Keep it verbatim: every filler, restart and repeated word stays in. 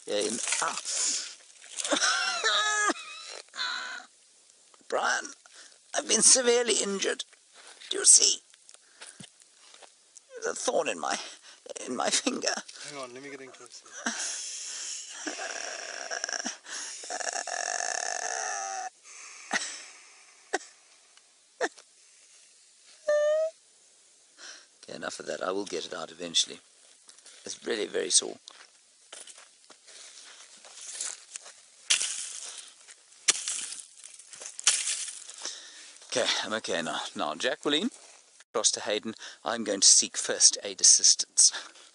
Yeah, in, ah. Brian, I've been severely injured. Do you see? There's a thorn in my in my finger. Hang on, let me get in close. Okay, enough of that. I will get it out eventually. It's really very sore. Okay, I'm okay now. Now, Jacqueline, across to Hayden, I'm going to seek first aid assistance.